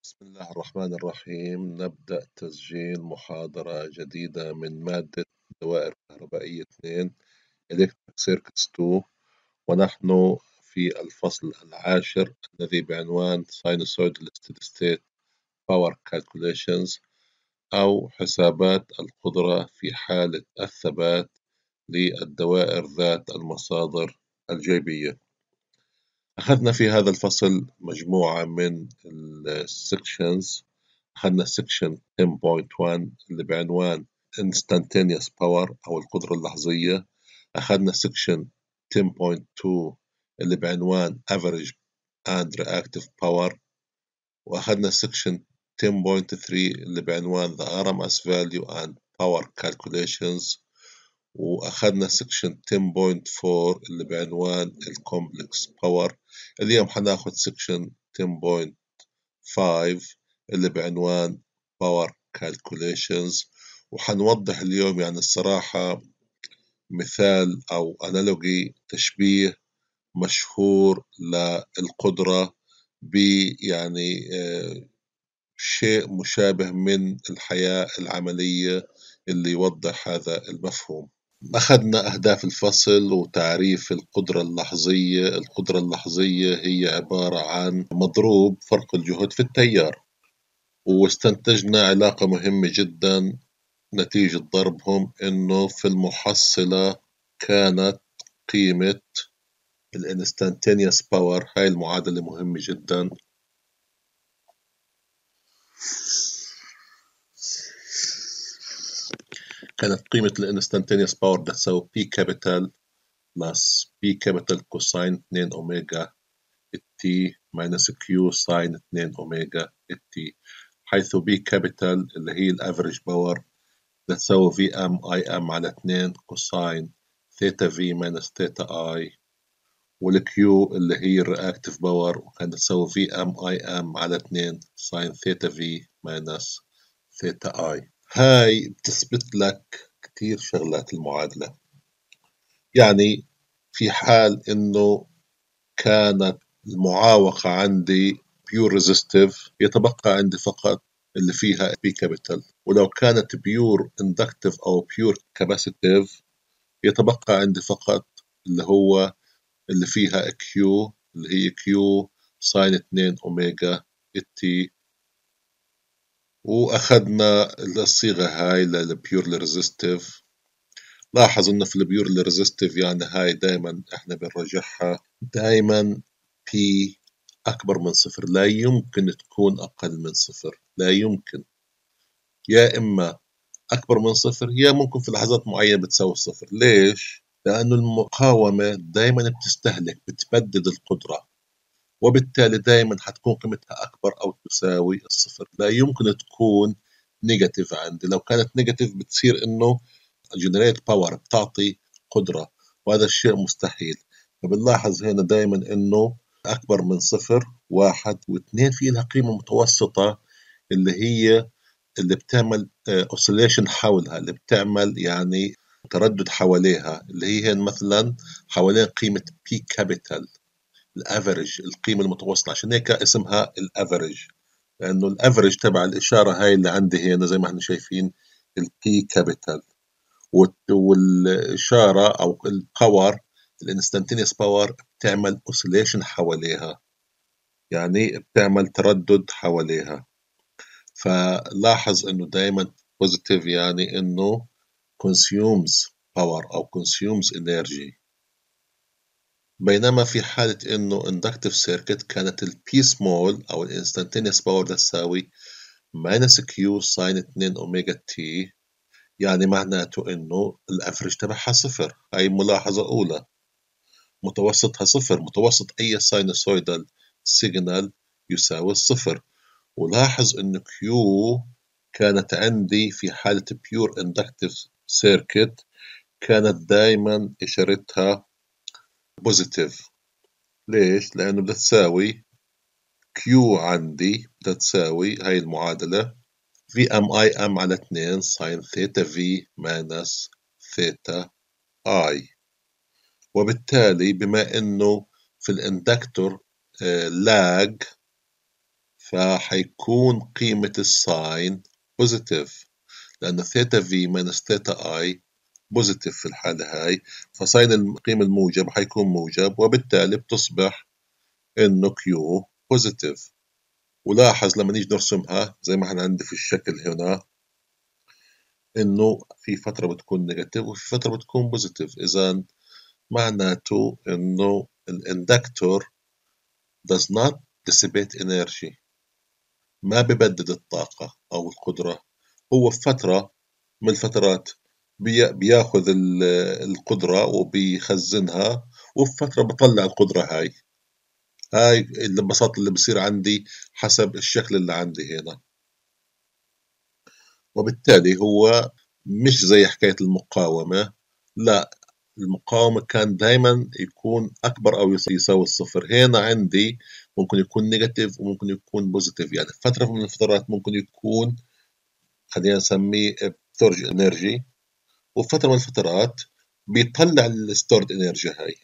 بسم الله الرحمن الرحيم. نبدأ تسجيل محاضرة جديدة من مادة دوائر كهربائية 2 Electric Circuits 2، ونحن في الفصل العاشر الذي بعنوان Sinusoidal Steady State Power Calculations، أو حسابات القدرة في حالة الثبات للدوائر ذات المصادر الجيبية. أخذنا في هذا الفصل مجموعة من السكشنز. أخذنا سكشن 10.1 اللي بعنوان Instantaneous Power أو القدرة اللحظية. أخذنا سكشن 10.2 اللي بعنوان Average and Reactive Power. وأخذنا سكشن 10.3 اللي بعنوان The RMS Value and Power Calculations. وأخذنا سكشن 10.4 اللي بعنوان الكومبلكس باور. اليوم حناخد سكشن 10.5 اللي بعنوان باور كالكوليشنز، وحنوضح اليوم يعني الصراحة مثال أو أنالوجي تشبيه مشهور للقدرة يعني شيء مشابه من الحياة العملية اللي يوضح هذا المفهوم. أخذنا أهداف الفصل وتعريف القدرة اللحظية. القدرة اللحظية هي عبارة عن مضروب فرق الجهد في التيار، واستنتجنا علاقة مهمة جدا نتيجة ضربهم، إنه في المحصلة كانت قيمة الانستانتينيوس باور. هاي المعادلة مهمة جدا. كانت قيمة الانستانتينيوس باور تساوي بي كابيتال بلس بي كابيتال كوساين 2 أوميجا التي ماينس كيو ساين 2 أوميجا التي، حيث بي كابيتال اللي هي الافريج باور تساوي في ام اي ام على 2 كوساين ثيتا في ماينس ثيتا اي، والكيو اللي هي الرياكتيف باور وكانت تساوي في ام اي ام على 2 ساين ثيتا في ماينس ثيتا اي. هاي بتثبت لك كتير شغلات المعادلة. يعني في حال إنه كانت المعاوقة عندي بيور ريزيستيف يتبقى عندي فقط اللي فيها بي كابيتال، ولو كانت بيور اندكتيف أو بيور كاباسيتيف يتبقى عندي فقط اللي هو اللي فيها كيو اللي هي كيو ساين 2 أوميجا التي. وأخذنا الصيغة هاي للبيور ريزيستيف. لاحظ إنه في البيور ريزيستيف يعني هاي دائما إحنا بنرجعها دائما بي أكبر من صفر، لا يمكن تكون أقل من صفر، لا يمكن. يا إما أكبر من صفر يا ممكن في لحظات معينة بتساوي صفر. ليش؟ لأنه المقاومة دائما بتستهلك، بتبدد القدرة، وبالتالي دائما حتكون قيمتها أكبر أو تساوي الصفر. لا يمكن تكون نيجاتيف عندي. لو كانت نيجاتيف بتصير إنه جنريت باور، بتعطي قدرة، وهذا الشيء مستحيل. فبنلاحظ هنا دائما إنه أكبر من صفر، واحد واثنين في لها قيمة متوسطة اللي هي اللي بتعمل اوسيليشن حولها، اللي بتعمل يعني تردد حواليها، اللي هي مثلا حوالين قيمة بي كابيتال الافريج، القيمة المتوسطة. عشان هيك اسمها الافريج، لأنه الافريج تبع الإشارة هاي اللي عندي هنا زي ما احنا شايفين البي كابيتال، والإشارة أو الباور الانستنتينيوس باور بتعمل اوسيليشن حواليها، يعني بتعمل تردد حواليها. فلاحظ انه دائما بوزيتيف يعني انه consumes power او consumes energy، بينما في حالة انه inductive circuit كانت البي سمول او الانستنتينيوس باور تساوي minus q ساين 2 اوميجا تي، يعني معناته انه الافرج تبعها صفر. هاي ملاحظة اولى. متوسطها صفر، متوسط اي ساينوسويدال سيجنال يساوي الصفر. ولاحظ إن Q كانت عندي في حالة pure inductive circuit كانت دائما إشارتها بوزيتيف. ليش؟ لأنه بدها تساوي Q، عندي بدها تساوي هاي المعادلة في ام اي ام على 2 ساين ثيتا في ماينس ثيتا اي. وبالتالي بما إنه في الاندكتور لاج، فحيكون قيمة الساين بوزيتيف، لأن ثيتا في ماينس ثيتا اي بوزيتيف في الحالة هاي، فساين القيمة الموجب حيكون موجب، وبالتالي بتصبح إنه كيو بوزيتيف. ولاحظ لما نيجي نرسمها زي ما احنا عندي في الشكل هنا، إنه في فترة بتكون نيجاتيف وفي فترة بتكون بوزيتيف، إذا معناته إنه الاندكتور does not dissipate energy، ما ببدد الطاقة أو القدرة، هو في فترة من الفترات بياخذ القدرة وبيخزنها، وفي فترة بطلع القدرة هاي البساطة اللي بصير عندي حسب الشكل اللي عندي هنا. وبالتالي هو مش زي حكاية المقاومة، لا، المقاومة كان دايما يكون أكبر أو يساوي الصفر، هنا عندي ممكن يكون نيجاتيف وممكن يكون بوزيتيف، يعني فترة من الفترات ممكن يكون خلينا نسميه ستورج انرجي، وفترة من الفترات بيطلع الستورد انرجي هاي.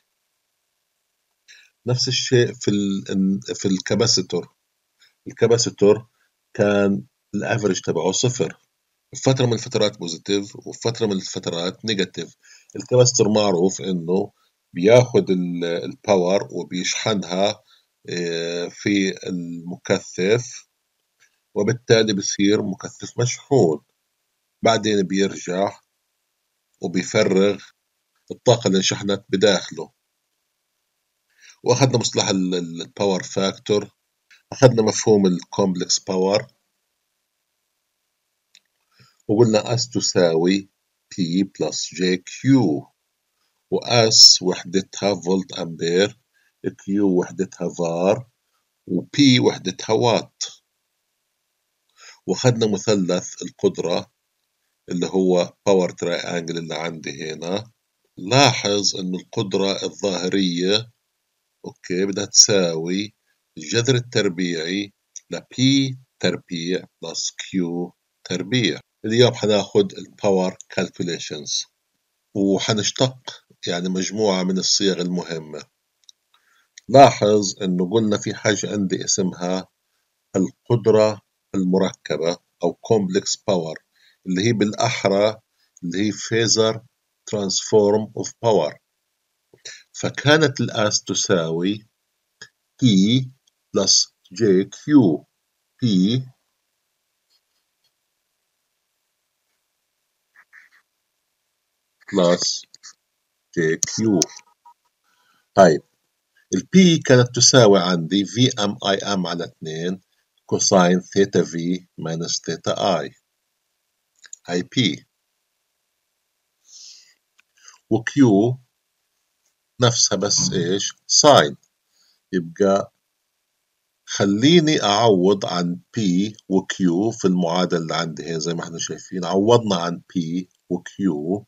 نفس الشيء في الكاباسيتور، الكاباسيتور كان الافرج تبعه صفر، فترة من الفترات بوزيتيف وفترة من الفترات نيجاتيف. الكاباستور معروف انه بياخد الباور وبيشحنها في المكثف، وبالتالي بصير مكثف مشحون، بعدين بيرجع وبيفرغ الطاقة اللي انشحنت بداخله. واخذنا مصطلح الباور فاكتور، اخذنا مفهوم الكومبلكس باور، وقلنا اس تساوي P بلس جي كيو، وأس وحدتها فولت أمبير، كيو وحدتها فار، وبي وحدتها وات. وأخذنا مثلث القدرة اللي هو باور تراينجل اللي عندي هنا. لاحظ إنه القدرة الظاهرية أوكي بدها تساوي الجذر التربيعي ل P تربيع بلس Q تربيع. اليوم حناخد الباور كالكوليشنز، وحنشتق يعني مجموعة من الصيغ المهمة. لاحظ إنه قلنا في حاجة عندي اسمها القدرة المركبة أو complex power، اللي هي بالأحرى اللي هي phasor transform of power. فكانت الآس تساوي P plus JQ، P plus JQ. طيب البي كانت تساوي عندي في ام اي ام على 2 كوساين ثيتا في ماينس ثيتا اي، هاي بي. وكيو نفسها بس ايش ساين، يبقى خليني اعوض عن بي وكيو في المعادلة اللي عندي هنا. زي ما احنا شايفين عوضنا عن بي وكيو،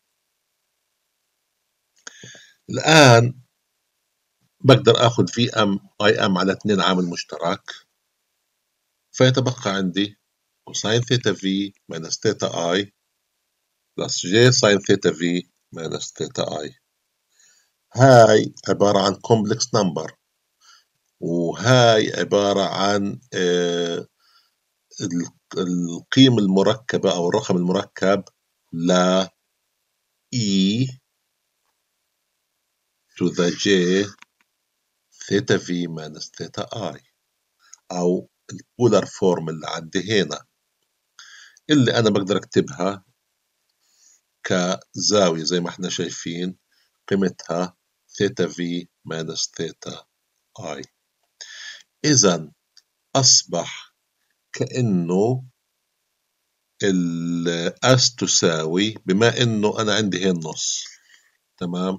الآن بقدر اخذ في ام اي ام على 2 عامل مشترك، فيتبقى عندي كوساين ثيتا في ماينس ثيتا اي بلس جي ساين ثيتا في ماينس ثيتا اي. هاي عبارة عن كومبلكس نمبر، وهاي عبارة عن القيمة المركبة أو الرقم المركب ل E to the J ثيتا في minus ثيتا I، أو البولار فورم اللي عندي هنا، اللي أنا بقدر أكتبها كزاوية زي ما احنا شايفين قيمتها ثيتا في minus ثيتا I. إذا أصبح كأنه الأس تساوي، بما إنه أنا عندي هي النص تمام،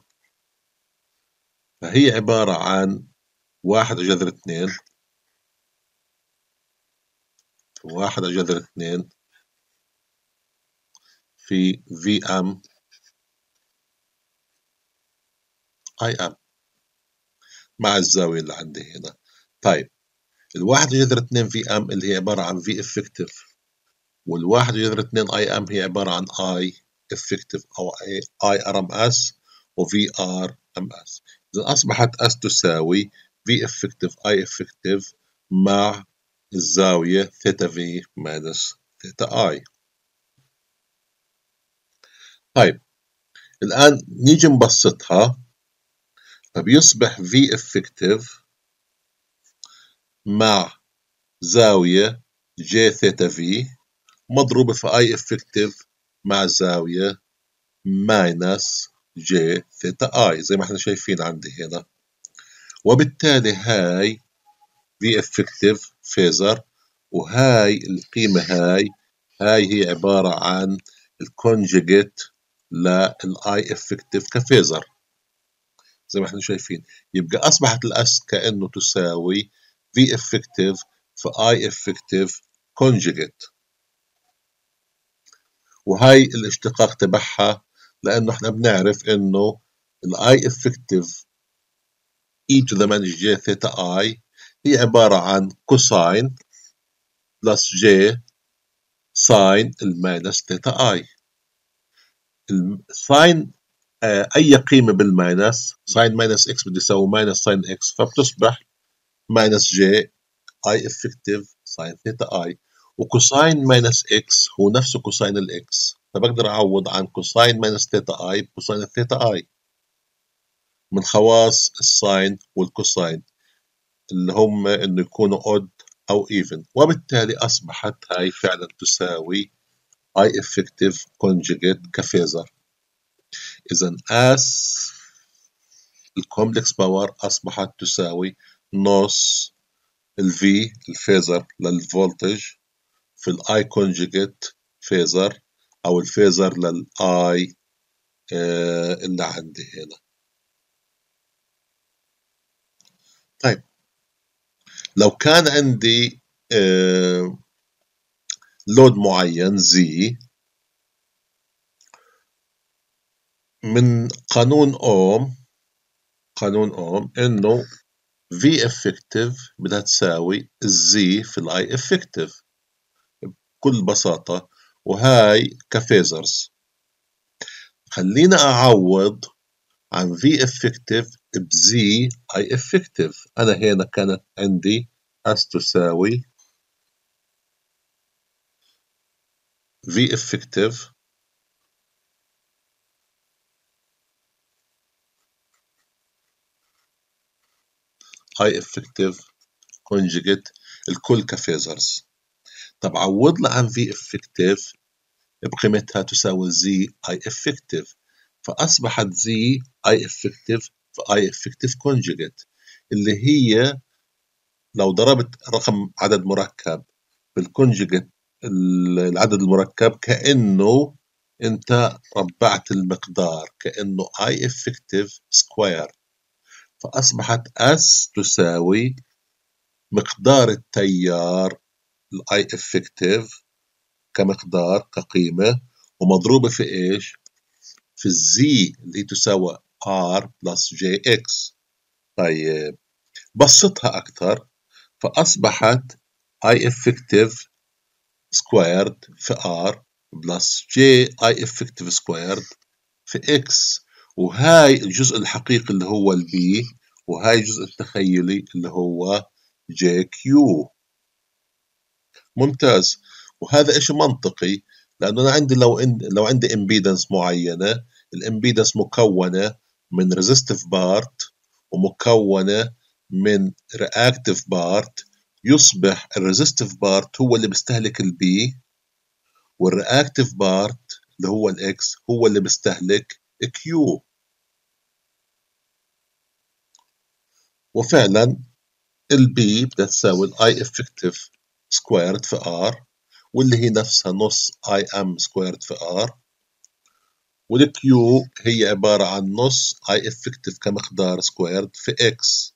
فهي عبارة عن 1/2، 1/2 في في ام اي ام مع الزاوية اللي عندي هنا. طيب ال1/2 في ام اللي هي عبارة عن في افكتيف، وال1/2 اي ام هي عبارة عن اي افكتيف أو اي ار ام اس وفي ار ام اس. إذا أصبحت اس تساوي في افكتيف اي افكتيف مع الزاوية ثيتا في ماينس ثيتا اي. طيب الآن نيجي نبسطها، فبيصبح في افكتيف مع زاوية جي ثيتا في مضروبة في اي افكتيف مع زاوية ماينس جي ثيتا اي زي ما احنا شايفين عندي هنا. وبالتالي هاي في افكتيف فيزر، وهاي القيمة هاي هي عبارة عن الكونجيجيت للاي افكتيف كفيزر زي ما احنا شايفين. يبقى اصبحت الاس كانه تساوي في افكتيف في اي افكتيف كونجيجيت. وهاي الاشتقاق تبعها، لانه احنا بنعرف انه الاي افكتيف e to the minus j theta i هي عبارة عن كوساين بلس j ساين الماينس ثيتا اي. الساين اي قيمة بالماينس، ساين ماينس اكس بده يساوي ماينس ساين اكس، فبتصبح ماينس j اي افكتيف ساين ثيتا اي. وكوساين ماينس اكس هو نفسه كوساين الاكس، فبقدر اعوض عن كوساين ماينس ثيتا اي بكوساين الثيتا اي. من خواص الساين والكوساين اللي هم انه يكونوا اود او ايفن، وبالتالي اصبحت هاي فعلا تساوي اي افكتيف كونجيجيت كفيزر. اذا اس الكومبلكس باور اصبحت تساوي نص الفي الفيزر للفولتج في الاي كونجيجيت فيزر او الفيزر للاي اللي عندي هنا. طيب لو كان عندي لود معين زي من قانون اوم انه في افكتيف بدها تساوي الزي في الاي افكتيف بكل بساطة، وهاي كفيزرز. خلينا اعوض عن في افكتيف بزي اي افكتيف. انا هنا كانت عندي اس تساوي في افكتيف اي افكتيف كونجيجيت الكل كفيزرز. طب عوض لي عن في افكتيف بقيمتها تساوي زي اي افكتيف، فاصبحت زي اي افكتيف في اي افكتيف كونجيجيت اللي هي لو ضربت رقم عدد مركب بالكونجيجيت العدد المركب كأنه انت ربعت المقدار، كأنه اي افكتيف سكوير، فاصبحت اس تساوي مقدار التيار الاي افكتيف كمقدار كقيمة، ومضروبة في ايش؟ في الزي اللي تساوي R بلس JX. طيب بسطها أكثر، فأصبحت I effective squared في R بلس J I effective squared في X، وهاي الجزء الحقيقي اللي هو البي، وهاي الجزء التخيلي اللي هو JQ. ممتاز. وهذا إشي منطقي، لأنه أنا عندي لو عندي امبيدنس معينة، الامبيدنس مكونة من resistive بارت ومكونة من reactive بارت، يصبح الريزستيف بارت هو اللي بيستهلك البي، والreactive بارت اللي هو الاكس هو اللي بيستهلك كيو. وفعلا البي بدها تساوي الاي افكتيف سكويرد في ار، واللي هي نفسها نص اي ام سكويرد في ار، والكيو هي عبارة عن نص اي افكتيف كمقدار سكويرد في اكس.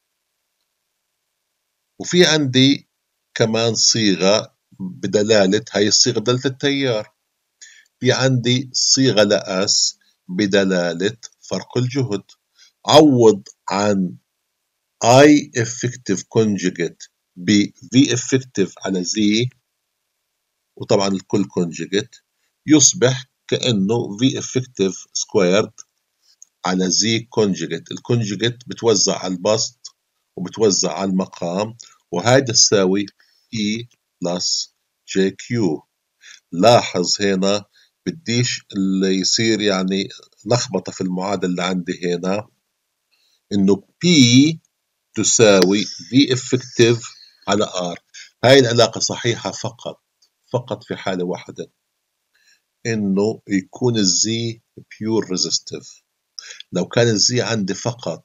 وفي عندي كمان صيغة بدلالة، هاي الصيغة بدلالة التيار. في عندي صيغة لأس بدلالة فرق الجهد. عوض عن I effective conjugate ب V effective على Z، وطبعا الكل conjugate، يصبح كأنه V effective squared على Z conjugate. الكونجugate بتوزع على البسط وبتوزع على المقام، وهذا تساوي E بلس جي كيو. لاحظ هنا بديش اللي يصير يعني لخبطة في المعادلة اللي عندي هنا، إنه P تساوي V effective على R. هاي العلاقة صحيحة فقط في حالة واحدة، إنه يكون الزي pure resistive. لو كان الزي عندي فقط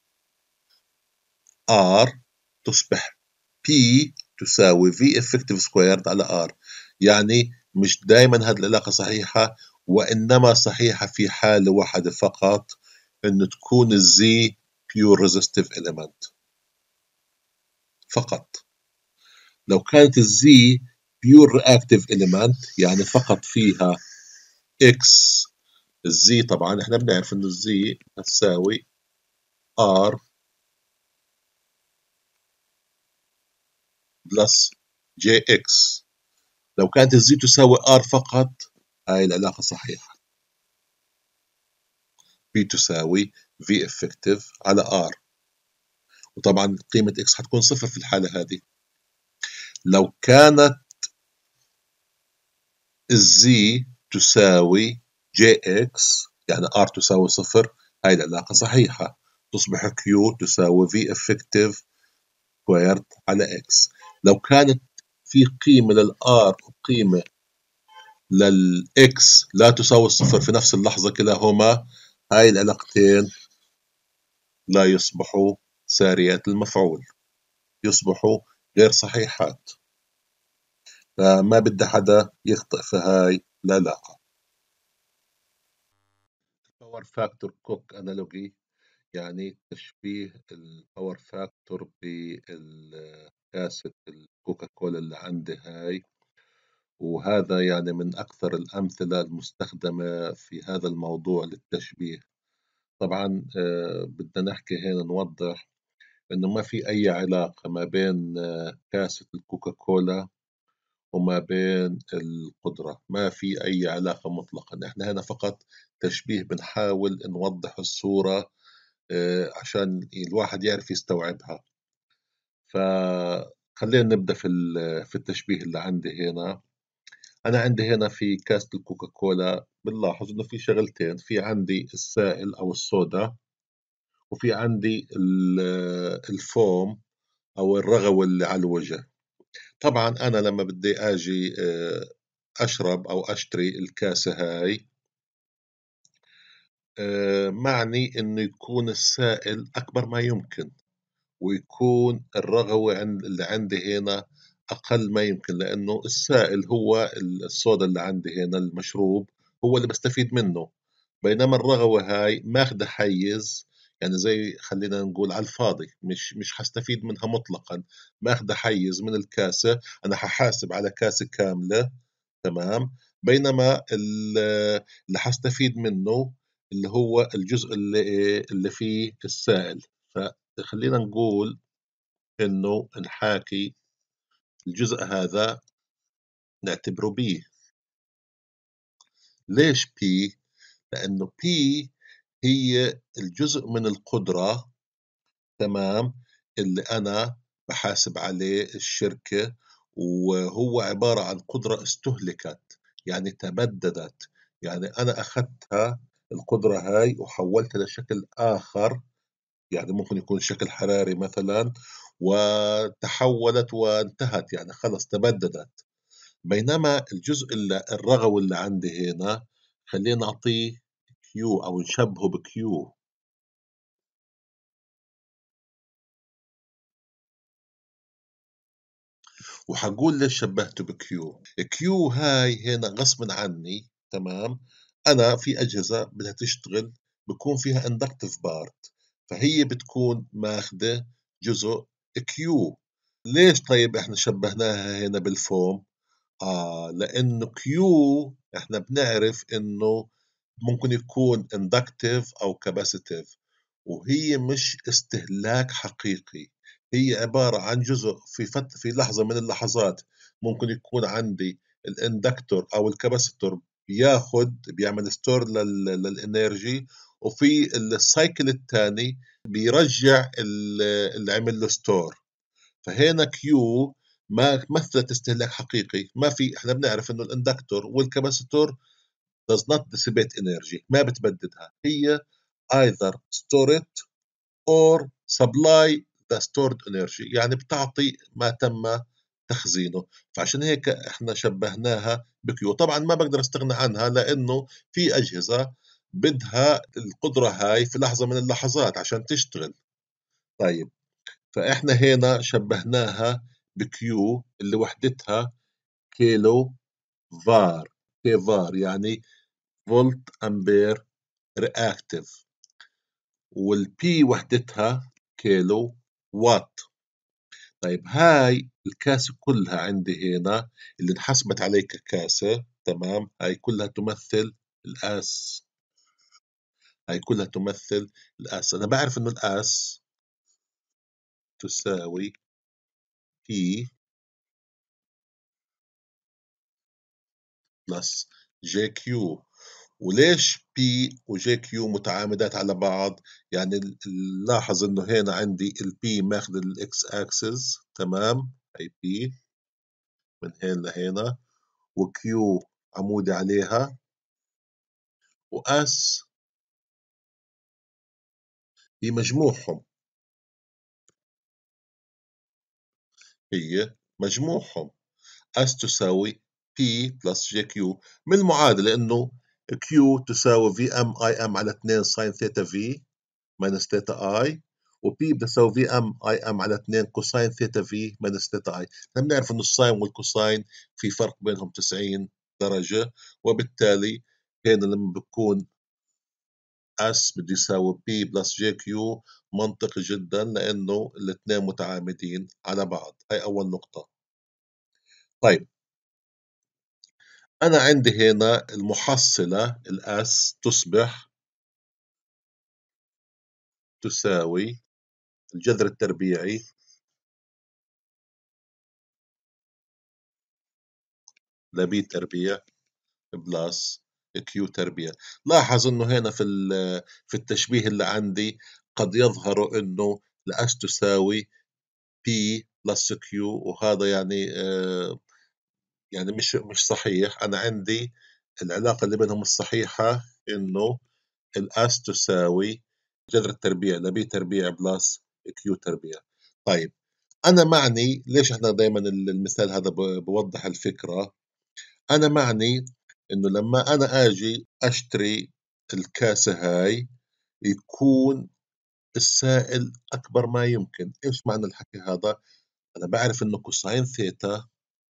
R تصبح P تساوي V effective squared على R. يعني مش دائما هذه العلاقة صحيحة، وإنما صحيحة في حالة واحدة فقط، إنه تكون الزي pure resistive element فقط. لو كانت الزي pure reactive element يعني فقط فيها X، الزي طبعا احنا بنعرف إنه الزي هتساوي R بلس JX. لو كانت الزي تساوي R فقط، هاي العلاقة صحيحة، P تساوي V effective على R، وطبعا قيمة X حتكون صفر في الحالة هذه. لو كانت الزي تساوي JX يعني R تساوي صفر، هاي العلاقة صحيحة، تصبح Q تساوي V effective سكويرد على X. لو كانت في قيمة للR وقيمة للإكس لا تساوي الصفر في نفس اللحظة كلاهما، هاي العلاقتين لا يصبحوا ساريات المفعول، يصبحوا غير صحيحات. فما بدي حدا يخطئ في هاي العلاقة. الباور فاكتور كوك انالوجي يعني تشبيه الباور فاكتور بالكاسة الكوكا كولا اللي عندي هاي، وهذا يعني من أكثر الأمثلة المستخدمة في هذا الموضوع للتشبيه. طبعا بدنا نحكي هنا نوضح إنه ما في أي علاقة ما بين كاسة الكوكا كولا وما بين القدرة، ما في أي علاقة مطلقا. إحنا هنا فقط تشبيه، بنحاول نوضح الصورة عشان الواحد يعرف يستوعبها. فخلينا نبدأ في التشبيه اللي عندي هنا. أنا عندي هنا في كاسة الكوكا كولا بنلاحظ إنه في شغلتين، في عندي السائل أو الصودا، وفي عندي الفوم أو الرغوة اللي على الوجه. طبعا أنا لما بدي أجي أشرب أو أشتري الكاسة هاي، معني إنه يكون السائل أكبر ما يمكن، ويكون الرغوة اللي عندي هنا أقل ما يمكن، لأنه السائل هو الصودا اللي عندي هنا المشروب هو اللي بستفيد منه، بينما الرغوة هاي ماخذة حيز، يعني زي خلينا نقول على الفاضي، مش حستفيد منها مطلقا، ماخذة حيز من الكاسة. أنا ححاسب على كاسة كاملة، تمام، بينما اللي حستفيد منه اللي هو الجزء اللي فيه السائل. فخلينا نقول إنه نحاكي الجزء هذا نعتبره بي. ليش بي؟ لأنه بي هي الجزء من القدرة، تمام، اللي أنا بحاسب عليه الشركة، وهو عبارة عن قدرة استهلكت يعني تبددت، يعني أنا أخذتها القدرة هاي وحولتها لشكل آخر، يعني ممكن يكون شكل حراري مثلا، وتحولت وانتهت يعني خلص تبددت. بينما الجزء الرغوي اللي عندي هنا خلينا نعطيه كيو أو نشبهه بكيو. وحقول ليش شبهته بكيو. كيو هاي هنا غصب عني، تمام، أنا في أجهزة بدها تشتغل بكون فيها اندكتيف بارت، فهي بتكون ماخذة جزء كيو. ليش طيب احنا شبهناها هنا بالفوم؟ لأنه كيو احنا بنعرف إنه ممكن يكون inductive أو capacitive، وهي مش استهلاك حقيقي، هي عبارة عن جزء في لحظة من اللحظات ممكن يكون عندي الاندكتور أو الكاباسيتور بيعمل ستور للإنرجي، وفي السايكل الثاني بيرجع اللي عمل له ستور. فهنا كيو ما مثلت استهلاك حقيقي. ما في، احنا بنعرف انه الاندكتور والكاباسيتور does not dissipate energy، ما بتبددها، هي either store it or supply the stored energy، يعني بتعطي ما تم تخزينه. فعشان هيك احنا شبهناها بكيو. طبعا ما بقدر استغنى عنها لانه في اجهزه بدها القدره هاي في لحظه من اللحظات عشان تشتغل. طيب، فاحنا هنا شبهناها بكيو اللي وحدتها كيلو فار. كي فار يعني فولت امبير رياكتيف، والبي وحدتها كيلو وات. طيب، هاي الكاسة كلها عندي هنا اللي انحسبت علي ككاسة، تمام، هاي كلها تمثل الآس. هاي كلها تمثل الآس. أنا بعرف إنه الآس تساوي بي بلس جي كيو. وليش بي وجي كيو متعامدات على بعض؟ يعني نلاحظ إنه هنا عندي البي ماخذ الإكس أكسس، تمام، هاي بي من هنا لهنا، وكيو عمودي عليها، وأس هي مجموعهم. هي مجموعهم. أس تساوي بي بلس جي كيو من المعادلة إنه كيو تساوي في ام اي ام على 2 ساين ثيتا في ماينس ثيتا اي، وبي بتساوي في ام اي ام على 2 كوساين ثيتا في ماينس ثيتا اي. احنا بنعرف إنه الساين والكوساين في فرق بينهم 90 درجة، وبالتالي هنا لما بكون اس بده يساوي بي بلس جي كيو منطقي جدا لانه الاثنين متعامدين على بعض. هاي اول نقطة. طيب، انا عندي هنا المحصلة الاس تصبح تساوي الجذر التربيعي لبي تربيع بلس كيو تربيع. لاحظ انه هنا في التشبيه اللي عندي قد يظهر انه الاس تساوي بي بلس كيو، وهذا يعني يعني مش صحيح. أنا عندي العلاقة اللي بينهم الصحيحة إنه الأس تساوي جذر التربيع لبي تربيع بلس كيو تربيع. طيب، أنا معني ليش إحنا دائما المثال هذا بوضح الفكرة. أنا معني إنه لما أنا أجي أشتري الكاسة هاي يكون السائل أكبر ما يمكن. إيش معنى الحكي هذا؟ أنا بعرف إنه كوساين ثيتا،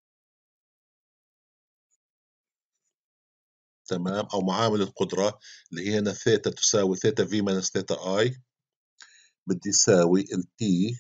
تمام، او معامل القدره اللي هي هنا ثيتا تساوي ثيتا في ماينس ثيتا اي، بدي يساوي البي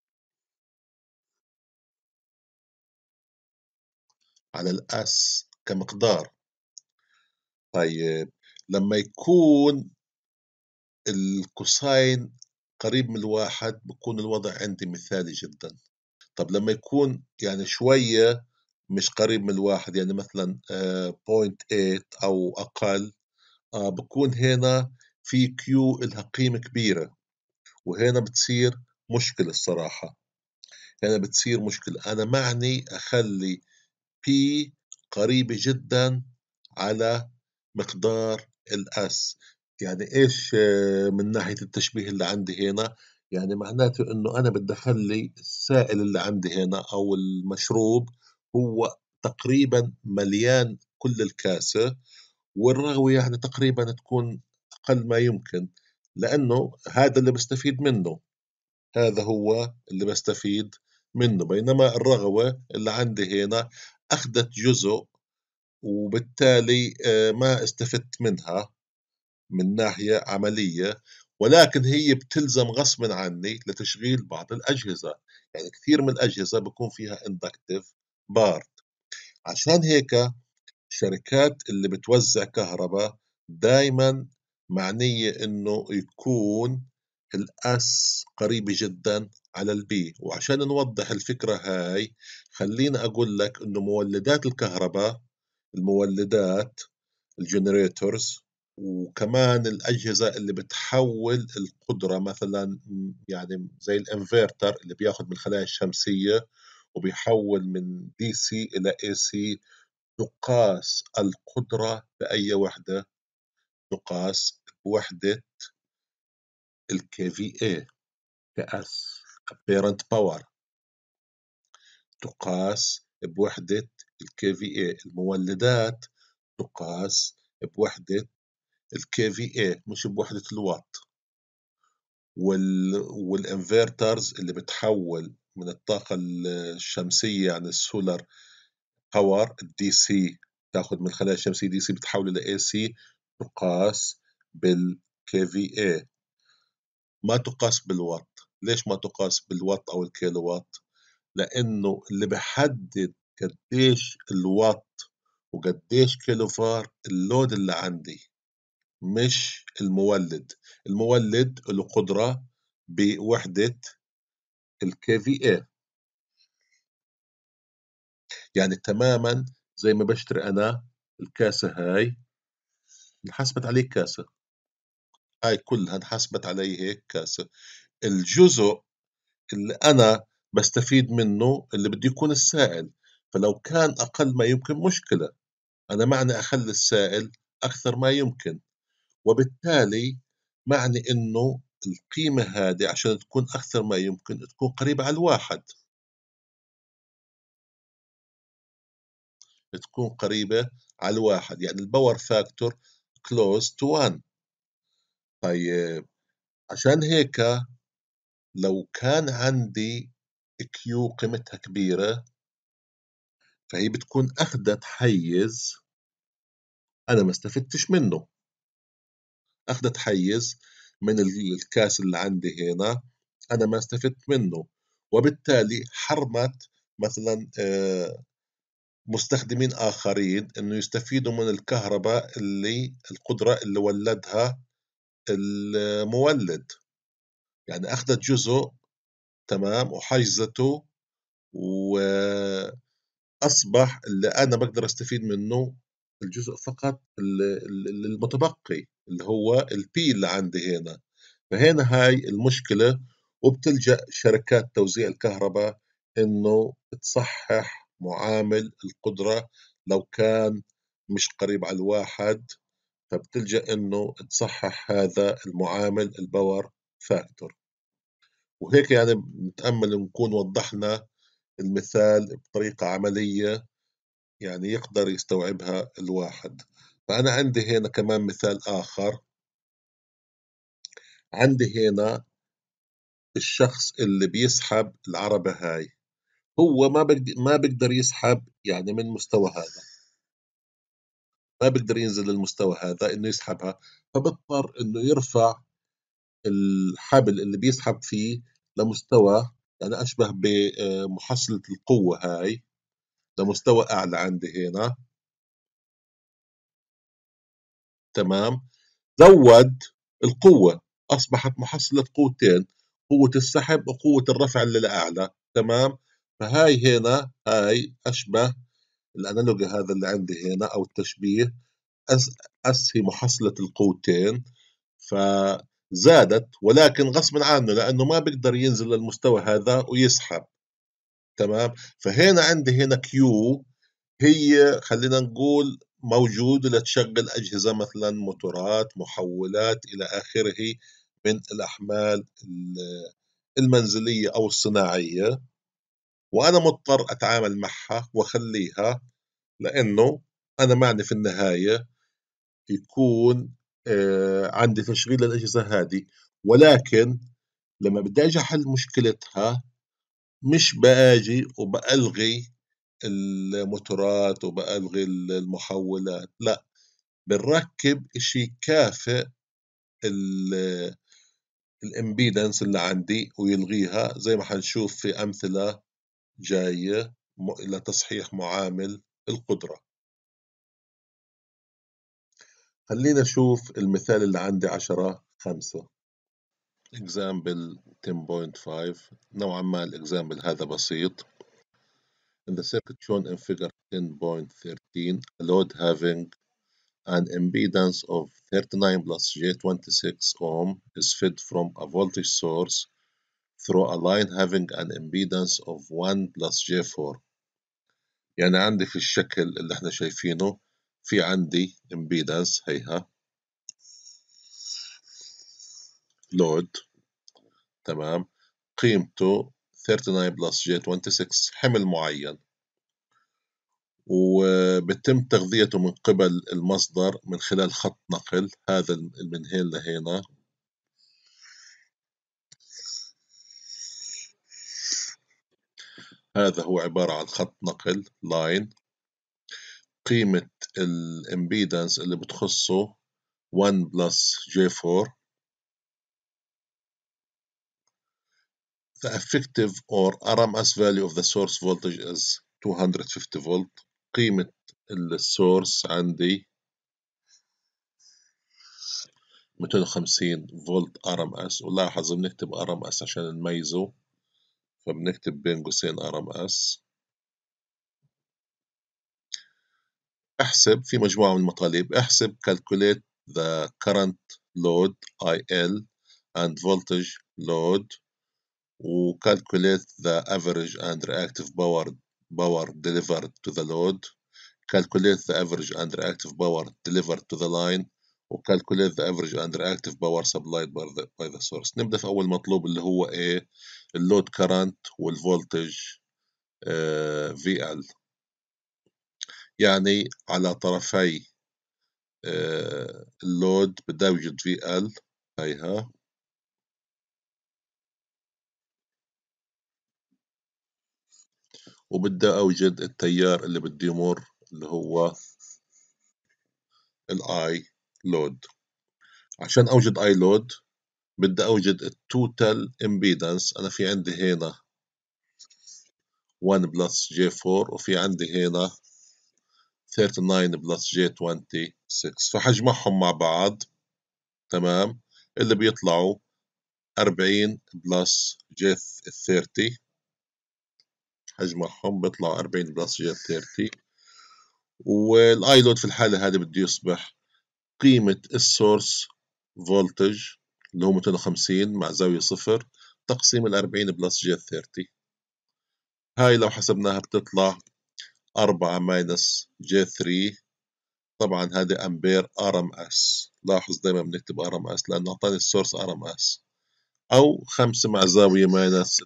على الاس كمقدار. طيب، لما يكون الكوساين قريب من الواحد بكون الوضع عندي مثالي جدا. طب لما يكون يعني شوية مش قريب من الواحد، يعني مثلا 0.8 أو أقل، بكون هنا في كيو إلها قيمة كبيرة، وهنا بتصير مشكلة الصراحة. هنا بتصير مشكلة. أنا معني أخلي P قريبة جدا على مقدار الأس. يعني إيش من ناحية التشبيه اللي عندي هنا؟ يعني معناته إنه أنا بدي أخلي السائل اللي عندي هنا أو المشروب هو تقريبا مليان كل الكاسة، والرغوة يعني تقريبا تكون أقل ما يمكن، لأنه هذا اللي بستفيد منه. هذا هو اللي بستفيد منه. بينما الرغوة اللي عندي هنا أخذت جزء، وبالتالي ما استفدت منها من ناحية عملية، ولكن هي بتلزم غصبا عني لتشغيل بعض الأجهزة. يعني كثير من الأجهزة بيكون فيها inductive بارت. عشان هيك الشركات اللي بتوزع كهرباء دايما معنية انه يكون الاس قريبة جدا على البي. وعشان نوضح الفكرة هاي خلينا اقول لك انه مولدات الكهرباء، المولدات الجنريتورز، وكمان الأجهزة اللي بتحول القدرة مثلا، يعني زي الانفرتر اللي بياخد من الخلايا الشمسية، وبيحول من DC إلى AC. تقاس القدرة بأي وحدة؟ تقاس بوحدة ال kVA كأس apparent power. تقاس بوحدة ال kVA. المولدات تقاس بوحدة ال kVA مش بوحدة الوات. والانفرترز اللي بتحول من الطاقة الشمسية يعني السولار باور الدي سي، تاخذ من الخلايا الشمسية دي سي بتحول إلى اي سي، تقاس بالكي في اي، ما تقاس بالوات. ليش ما تقاس بالوات أو الكيلو وات؟ لأنه اللي بحدد قديش الوات وقديش كيلو فار اللود اللي عندي، مش المولد. المولد له قدرة بوحدة الكي في اي. يعني تماما زي ما بشتري أنا الكاسة هاي، انحسبت علي كاسة، هاي كلها انحسبت علي هيك كاسة. الجزء اللي أنا بستفيد منه اللي بده يكون السائل، فلو كان أقل ما يمكن مشكلة، أنا معني أخلي السائل أكثر ما يمكن، وبالتالي معني إنه القيمة هذه عشان تكون أكثر ما يمكن تكون قريبة على الواحد، تكون قريبة على الواحد، يعني الباور فاكتور close to 1. طيب عشان هيك لو كان عندي كيو قيمتها كبيرة، فهي بتكون أخدت حيز أنا ما استفدتش منه، أخدت حيز من الكاس اللي عندي هنا أنا ما استفدت منه، وبالتالي حرمت مثلا مستخدمين آخرين إنه يستفيدوا من الكهرباء اللي القدرة اللي ولدها المولد. يعني أخذت جزء تمام وحجزته، وأصبح اللي أنا بقدر أستفيد منه الجزء فقط المتبقي اللي هو البي اللي عندي هنا. فهنا هاي المشكلة، وبتلجأ شركات توزيع الكهرباء إنه تصحح معامل القدرة لو كان مش قريب على الواحد، فبتلجأ إنه تصحح هذا المعامل الباور فاكتور. وهيك يعني نتأمل نكون وضحنا المثال بطريقة عملية يعني يقدر يستوعبها الواحد. فأنا عندي هنا كمان مثال آخر. عندي هنا الشخص اللي بيسحب العربة هاي، هو ما بيقدر يسحب يعني من مستوى هذا، ما بيقدر ينزل للمستوى هذا إنه يسحبها، فبضطر إنه يرفع الحبل اللي بيسحب فيه لمستوى يعني أشبه بمحصلة القوة هاي، لمستوى أعلى عندي هنا. تمام، زود القوة، أصبحت محصلة قوتين، قوة السحب وقوة الرفع للأعلى. تمام، فهاي هنا هاي أشبه الأنالوج هذا اللي عندي هنا أو التشبيه، هي محصلة القوتين، فزادت ولكن غصبا عنه لأنه ما بيقدر ينزل للمستوى هذا ويسحب. تمام، فهنا عندي هنا كيو، هي خلينا نقول موجود لتشغل أجهزة مثلا موتورات محولات إلى آخره من الأحمال المنزلية أو الصناعية، وأنا مضطر أتعامل معها وأخليها، لأنه أنا معني في النهاية يكون عندي تشغيل الأجهزة هذه. ولكن لما بدي أجي أحل مشكلتها مش باجي وبألغي الموتورات وبألغي المحولات، لا، بنركب إشي كافئ الامبيدنس اللي عندي ويلغيها، زي ما حنشوف في أمثلة جاية لتصحيح معامل القدرة. خلينا نشوف المثال اللي عندي 10.5 example 10.5. نوعا ما الإكزامبل هذا بسيط. In the circuit shown in figure 10.13, a load having an impedance of 39 plus J26 ohm is fed from a voltage source through a line having an impedance of 1 plus J4. يعني عندي في الشكل اللي احنا شايفينه في عندي impedance هيها load، تمام، قيمته 39 plus J26 حمل معين، وبتم تغذيته من قبل المصدر من خلال خط نقل، هذا من هنا لهنا، هذا هو عبارة عن خط نقل لاين. قيمة الامبيدنس اللي بتخصه 1 plus J4. The effective or RMS value of the source voltage is 250 volt. قيمة السورس عندي 250 فولت RMS، ولاحظ بنكتب RMS عشان نميزه، فبنكتب بين قوسين RMS. احسب في مجموعة من المطالب، احسب calculate the current load IL and voltage load، و calculate the average and reactive power delivered to the load، calculate the average and reactive power delivered to the line، و calculate the average and reactive power supplied by the source. نبدأ في أول مطلوب اللي هو إيه؟ اللود current والفولتج VL. يعني على طرفي اللود بدي أوجد VL هيها، وبدي أوجد التيار اللي بده يمر اللي هو الاي لود. عشان أوجد اي لود بدي أوجد التوتال امبيدنس. أنا في عندي هنا 1 بلس J4 وفي عندي هنا 39 بلس J26، فحجمعهم مع بعض، تمام، اللي بيطلعوا 40 بلس J30، حجمعهم بيطلعوا 40 بلس J30. والاي لود في الحالة هذه بده يصبح قيمة السورس فولتج اللي هو 250 مع زاوية صفر تقسيم 40 بلس J30. هاي لو حسبناها بتطلع 4 ماينس J3. طبعا هذه أمبير RMS. لاحظ دايما بنكتب RMS لأنه أعطاني السورس RMS، أو 5 مع زاوية ماينس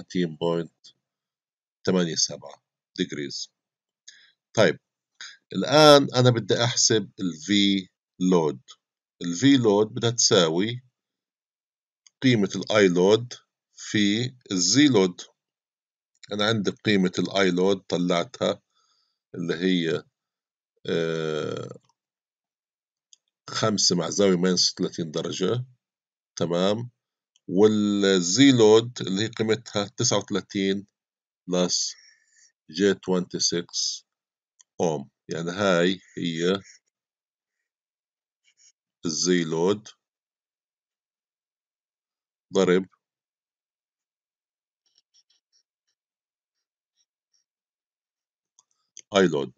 36.87 degrees. طيب الآن أنا بدي أحسب ال V load. ال V load بدها تساوي قيمة ال I load في ال Z load. أنا عندي قيمة ال I load طلعتها اللي هي 5 مع زاوية ماينس 30 درجة، تمام، والزي لود اللي هي قيمتها 39 بلس J26 أوم. يعني هاي هي الزي لود ضرب اي لود.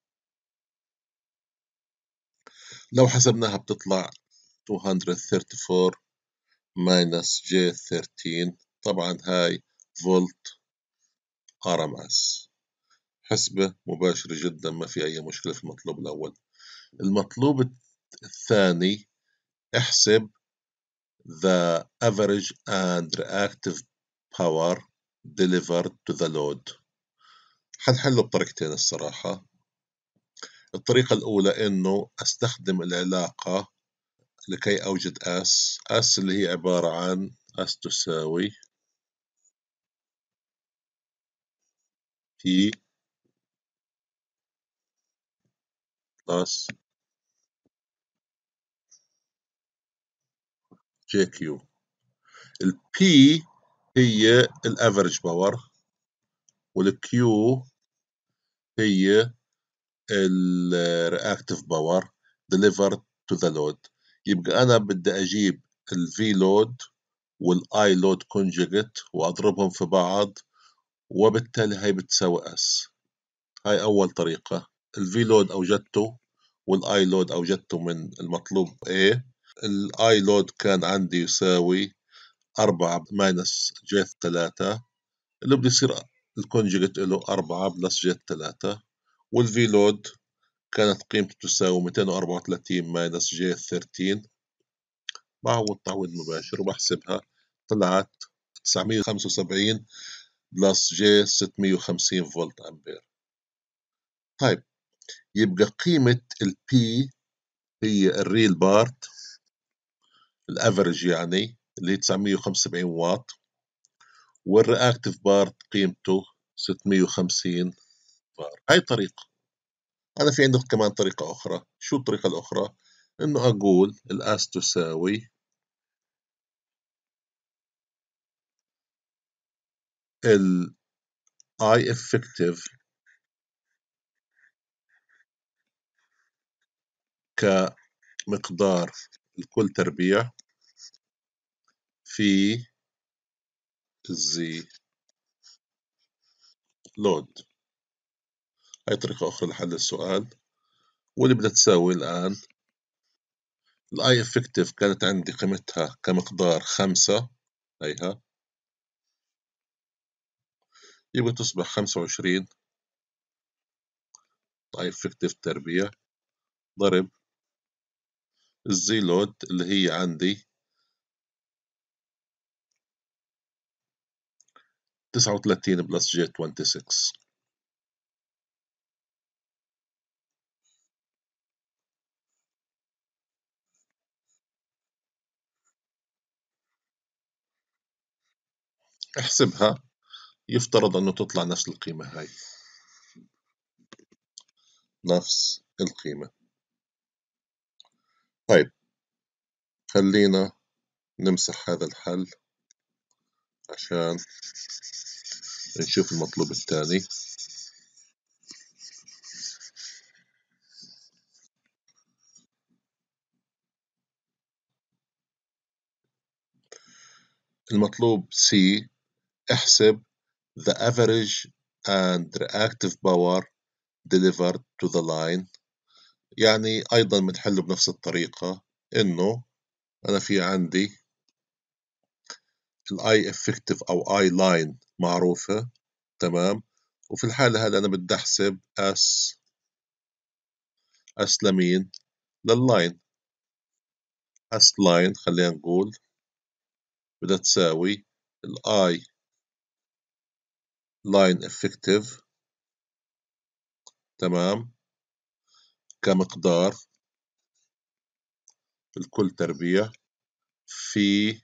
لو حسبناها بتطلع 234 minus J13. طبعا هاي فولت RMS. حسبة مباشرة جدا، ما في أي مشكلة في المطلوب الأول. المطلوب الثاني احسب the average and reactive power delivered to the load. حنحله بطريقتين الصراحة. الطريقة الأولى إنه أستخدم العلاقة لكي أوجد S اللي هي عبارة عن S تساوي P plus JQ. ال P هي ال average power، وال Q هي ال reactive power delivered to the load. يبقى أنا بدي أجيب ال V load وال I load conjugate وأضربهم في بعض، وبالتالي هاي بتساوي S. هاي أول طريقة. ال V load أوجدته وال I load أوجدته من المطلوب A. ال I load كان عندي يساوي 4 ماينس جي 3 اللي بده يصير الكونجيجيت له 4 بلس جي 3. والفي لود كانت قيمته تساوي 234 ماينس جي 13. بعوض تعويض مباشر وبحسبها، طلعت 975 بلس جي 650 فولت أمبير. طيب يبقى قيمة البي هي الريل بارت الافرج يعني اللي هي 975 واط، والرياكتيف بارت قيمته 650 بار. هاي طريقة. أنا في عندك كمان طريقة أخرى. شو الطريقة الأخرى؟ إنه أقول الأس تساوي ال I effective كمقدار الكل تربيع في الزي لود. هاي طريقة أخرى لحل السؤال. واللي بدها تساوي الآن الاي افكتيف كانت عندي قيمتها كمقدار 5، هيها يبقى تصبح 25 اي افكتيف تربيع ضرب الزي لود اللي هي عندي 39 بلس جي 26. احسبها، يفترض انه تطلع نفس القيمة هاي، نفس القيمة. طيب خلينا نمسح هذا الحل عشان نشوف المطلوب الثاني. المطلوب C. احسب the average and reactive power delivered to the line. يعني أيضا بنحله بنفس الطريقة، إنه أنا في عندي الاي افكتيف أو اي لاين معروفة، تمام. وفي الحالة هذا أنا بدي أحسب اس لمين؟ لللاين. اس لاين خلينا نقول بدها تساوي الاي لاين افكتيف، تمام، كمقدار الكل تربيع في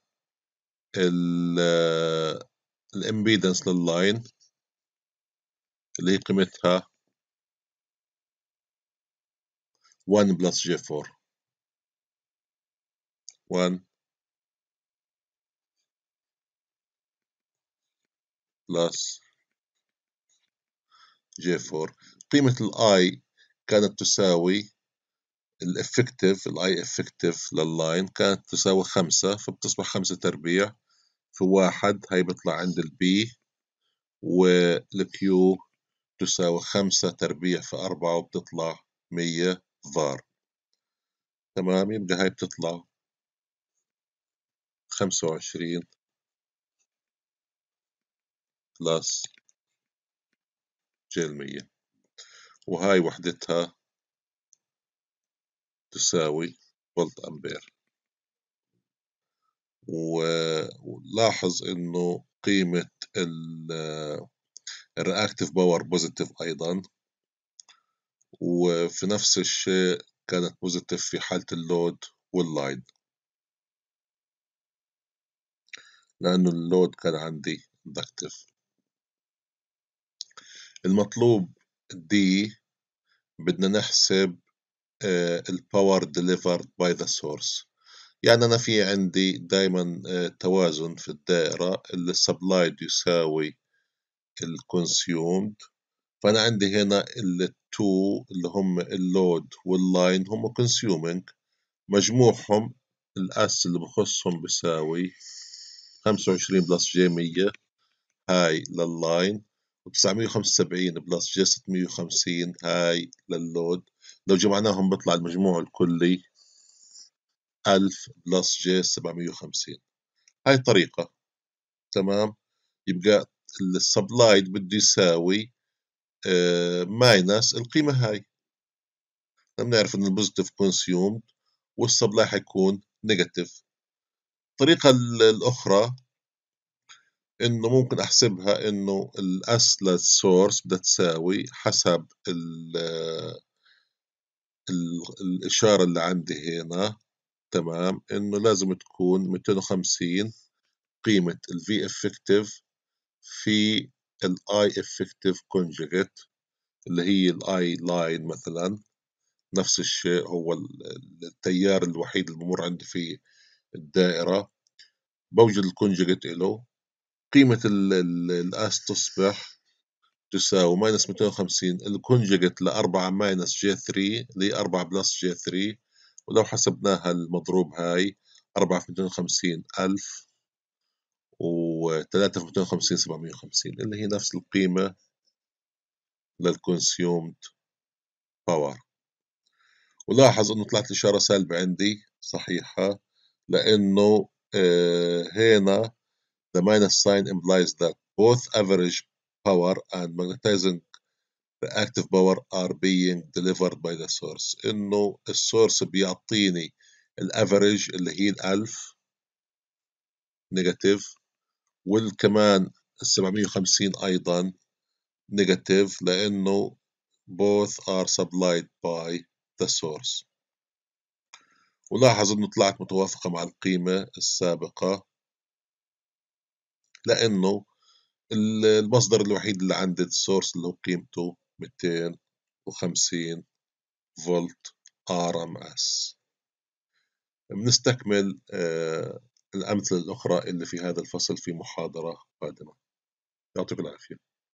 الامبيدنس لللاين اللي هي قيمتها 1 بلس جي 4. 1 بلس جي 4. قيمة الاي كانت تساوي الافكتيف، الاي افكتيف لللاين كانت تساوي 5، فبتصبح 5 تربيع في 1. هاي بيطلع عند البي، والكيو تساوي 5 تربيع في 4 وبتطلع 100 فار. تمام، يبقى هاي بتطلع 25 بلس جي 100، وهاي وحدتها تساوي فولت أمبير. ولاحظ إنه قيمة الرياكتيف باور بوزيتيف أيضا، وفي نفس الشيء كانت بوزيتيف في حالة اللود واللاين، لأنه اللود كان عندي اندكتيف. المطلوب دي بدنا نحسب الباور delivered by the source. يعني أنا في عندي دايما توازن في الدائرة، اللي supplied يساوي الكونسيومد. فأنا عندي هنا التو اللي هم اللود واللاين هم consuming، مجموعهم الأس اللي بخصهم بيساوي 25 بلس جي 100 هاي لللاين، و975 بلس جي 650 هاي لللود. لو جمعناهم بيطلع المجموع الكلي 1000 بلس جي 750. هاي طريقة. تمام. يبقى السبلايد بده يساوي ماينس القيمة هاي. بنعرف إن البوزيتيف كونسيومد والسبلاي حيكون نيجاتيف. الطريقة الأخرى إنه ممكن أحسبها إنه الأس للسورس بدها تساوي حسب الإشارة اللي عندي هنا. تمام. إنه لازم تكون 250 قيمة ال V effective في ال I effective conjugate اللي هي ال I line مثلا. نفس الشيء هو التيار الوحيد اللي بمر عندي في الدائرة. بوجد الكونجكت له. قيمة الأس تصبح تساوي ماينس 250 الكونجكت ل4 ماينس جي 3 ل 4 بلس جي 3. ولو حسبناها المضروب هاي 4 في 250 1000 و3 في 250 750 اللي هي نفس القيمة للكونسيومد باور. ولاحظ انه طلعت الإشارة سالبة عندي صحيحة لأنه هنا the minus sign implies that both average power and magnetizing reactive power are being delivered by the source. إنه السورس بيعطيني الافريج اللي هي 1000 نيجاتيف والكمان 750 أيضا نيجاتيف لأنه both are supplied by the source. ولاحظ إنه طلعت متوافقة مع القيمة السابقة لأنه المصدر الوحيد اللي عندي السورس اللي هو قيمته 250 فولت RMS. بنستكمل الأمثلة الأخرى اللي في هذا الفصل في محاضرة قادمة. يعطيكم العافية.